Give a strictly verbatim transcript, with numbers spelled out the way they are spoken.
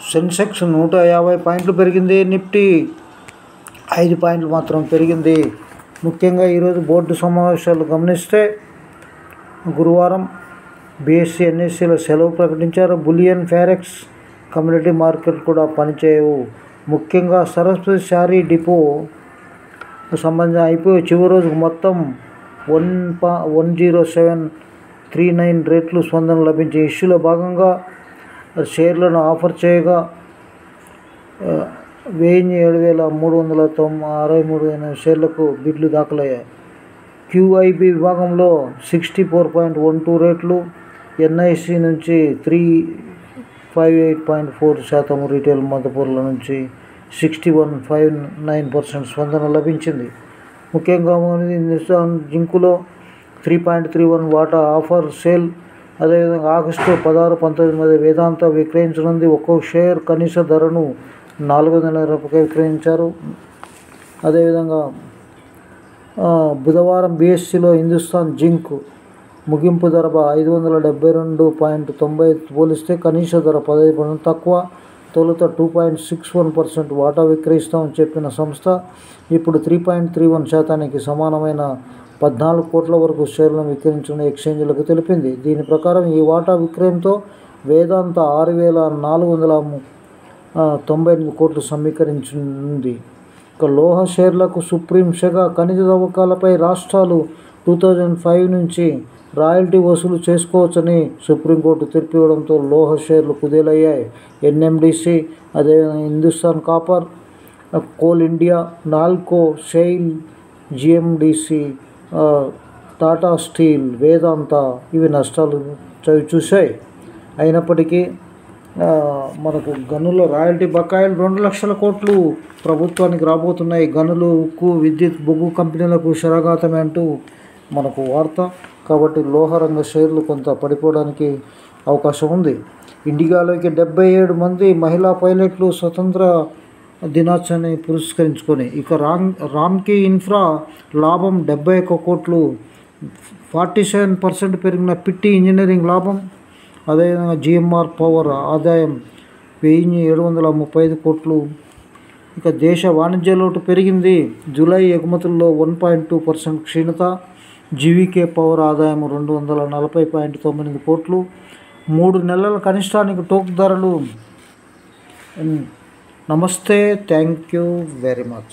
సెన్సెక్స్ నూట యాభై పాయింట్లు పెరిగింది. నిఫ్టీ ఐదు పాయింట్లు మాత్రం పెరిగింది. ముఖ్యంగా ఈరోజు బోర్డు సమావేశాలు గమనిస్తే గురువారం బీఎస్సీ ఎన్ఎస్సీలో సెలవు ప్రకటించారు. బులియన్ ఫారెక్స్ కమ్యూనిటీ మార్కెట్ కూడా పనిచేయవు. ముఖ్యంగా సరస్వతి శారీ డిపో సంబంధించిన అయిపోయి చివరి రోజుకు మొత్తం వన్ పా one zero seven three nine రేట్లు స్పందన లభించే ఇష్యూలో భాగంగా షేర్లను ఆఫర్ చేయగా వెయ్యి ఏడు వేల మూడు వందల తొంభై అరవై మూడు ఎనిమిది షేర్లకు బిడ్లు దాఖలయ్యాయి. క్యూఐబి విభాగంలో sixty four point one two రేట్లు, ఎన్ఐసి నుంచి three five eight point four శాతం, రీటైల్ మద్దతుల నుంచి sixty one five nine percent స్పందన లభించింది. ముఖ్యంగా హిందుస్థాన్ జింకులో త్రీ పాయింట్ త్రీ వన్ వాటా ఆఫర్ సేల్. అదేవిధంగా ఆగస్టు పదహారు పంతొమ్మిది మధ్య వేదాంత విక్రయించనుంది. ఒక్కొక్క షేర్ కనీస ధరను నాలుగు వందల రూపాయలకి విక్రయించారు. అదేవిధంగా బుధవారం బీఎస్సీలో హిందుస్థాన్ జింక్ ముగింపు ధర ఐదు వందల డెబ్బై రెండు పాయింట్ తొంభై పోలిస్తే కనీస ధర పదహైదు పర్సెంట్ తక్కువ. తొలుత two point six one percent వాటా విక్రయిస్తామని చెప్పిన సంస్థ ఇప్పుడు త్రీ పాయింట్ త్రీ వన్ శాతానికి సమానమైన పద్నాలుగు కోట్ల వరకు షేర్లను విక్రయించిన ఎక్స్చేంజ్లకు తెలిపింది. దీని ప్రకారం ఈ వాటా విక్రయంతో వేదాంత ఆరు వేల నాలుగు వందల తొంభై ఎనిమిది కోట్లు సమీకరించింది. ఇక లోహ షేర్లకు సుప్రీం సెగ. ఖనిజ తవ్వకాలపై రాష్ట్రాలు టూ థౌజండ్ ఫైవ్ నుంచి రాయల్టీ వసూలు చేసుకోవచ్చని సుప్రీంకోర్టు తీర్పు ఇవ్వడంతో లోహ షేర్లు కుదేలయ్యాయి. ఎన్ఎండిసి, అదేవిధంగా Hindustan copper, coal India, Nalco, SAIL, GMDC, Tata steel, Vedanta ఇవి నష్టాలు చవి చూశాయి. అయినప్పటికీ మనకు గనుల రాయల్టీ బకాయిలు రెండు లక్షల కోట్లు ప్రభుత్వానికి రాబోతున్నాయి. గనులు, ఉక్కు, విద్యుత్, బొగ్గు కంపెనీలకు శరాఘాతమే అంటూ మనకు వార్త. కాబట్టి లోహరంగ షేర్లు కొంత పడిపోవడానికి అవకాశం ఉంది. ఇండిగాలోకి డెబ్బై ఏడు మంది మహిళా పైలట్లు స్వతంత్ర దినోత్సవాన్ని పురస్కరించుకొని. ఇక రామ్ రామ్కీ ఇన్ఫ్రా లాభం డెబ్బై ఒక్క కోట్లు, ఫార్టీ సెవెన్ పర్సెంట్ పెరిగిన పిట్టి ఇంజనీరింగ్ లాభం. అదేవిధంగా జిఎంఆర్ పవర్ ఆదాయం వెయ్యి ఏడు వందల ముప్పై ఐదు కోట్లు. ఇక దేశ వాణిజ్య లోటు పెరిగింది. జూలై ఎగుమతుల్లో వన్ పాయింట్ టూ పర్సెంట్ క్షీణత. జీవీకే పవర్ ఆదాయం రెండు వందల నలభై పాయింట్ తొమ్మిది కోట్లు. మూడు నెలల కనిష్టానికి టోక్ ధరలు. నమస్తే, థ్యాంక్ యూ వెరీ మచ్.